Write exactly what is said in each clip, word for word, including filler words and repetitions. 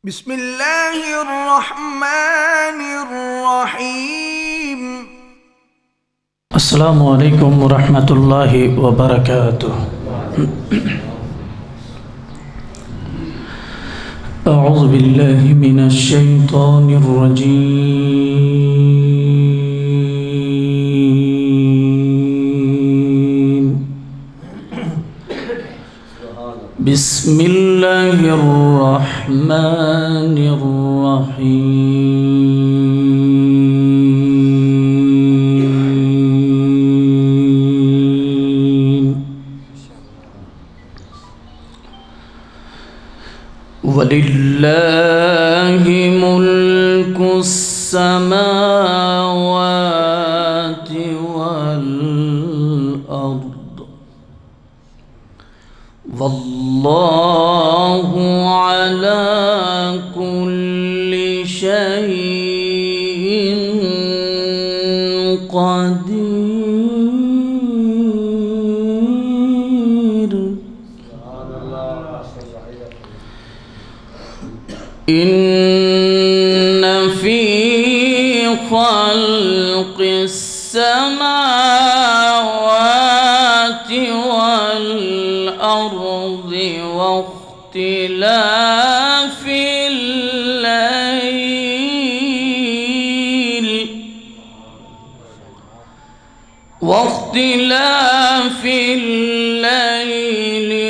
बिस्मिल्लाहिर्रहमानिर्रहीम। अस्सलामु अलैकुम वरहमतुल्लाहि वबरकातुह। अऊज़ु बिल्लाहि मिनश शैतानिर रजीम। बिस्मिल्लाहिर रहमानिर रहीम। वलिल्लाहि मुल्कुस समावाति वल अर्द वल्लाहु अला कुल्ली शैइन क़दीर। इन्न फी ख़ल्क़िस समावाति वल अर्दि वख्तिलाफ़िल लैल वख्तिलाफ़िल लैल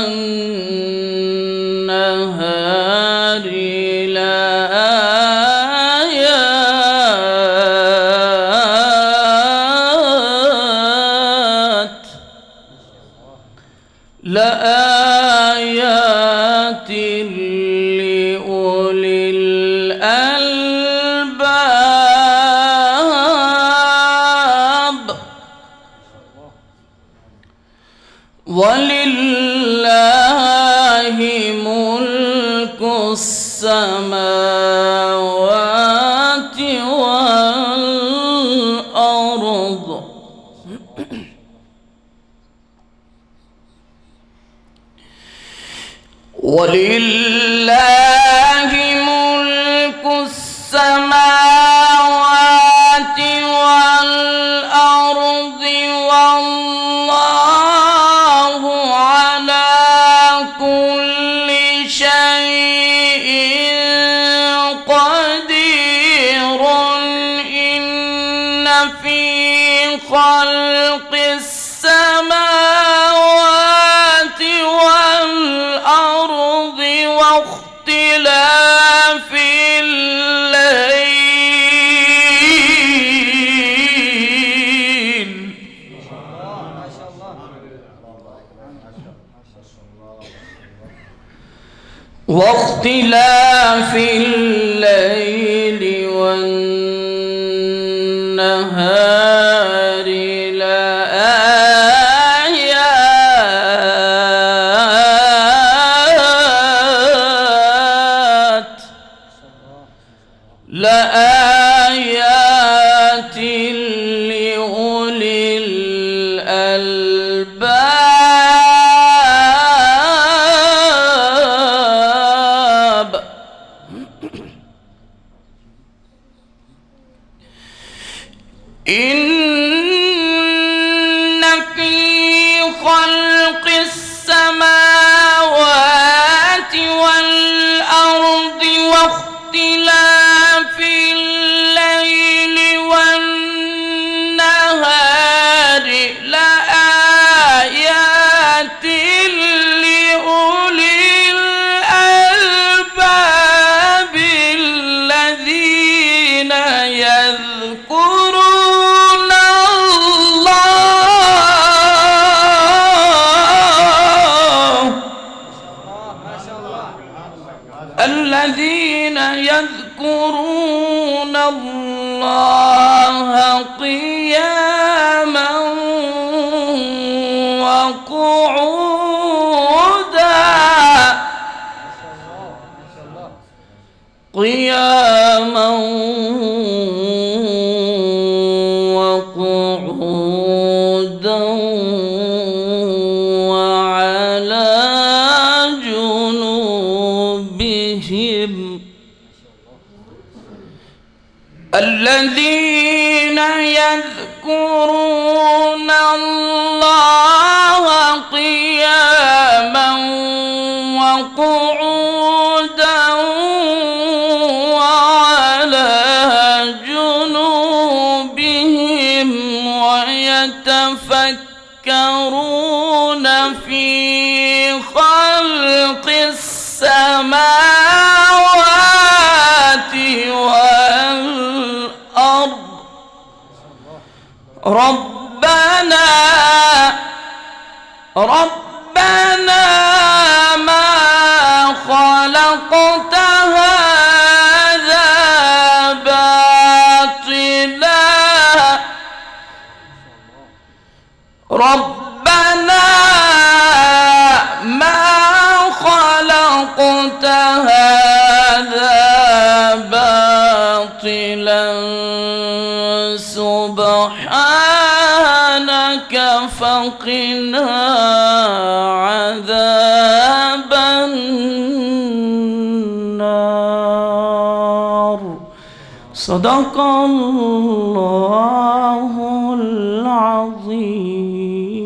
वन्नहारि लआयात लिउलिल अलबाब। वलिल्लाहि मुल्कुस समावाति वल अर्द वलिल्लाहि मुल्कुस समावाति वल अर्दि वल्लाहु अला कुल्ली शैइन क़दीर। इन्न फी ख़ल्क़िस समावाति वल अर्द वाख्तिलाफ़िल लैल वाख्तिलाफ़िल लैल वन्नहारि लआयात लिउलिल अलबाब। इन्न फी ख़ल्क़िस समावाति वल अर्दि वाख्तिलाफ़िल लैल वन्नहारि लआयात लिउलिल अलबाब الذين يذكرون الله الذين يذكرون الله قياما وقعودا قياما وقعودا وعلى جنوبهم بهم الذين يذكرون الله قياما وقعودا وعلى جنوبهم ويتفكرون في خلق السماوات والأرض ربنا ربنا ما خلقت هذا باطلا ربنا ما خلقت هذا باطلا سبحانك فقنا عذاب النار صدق الله العظيم.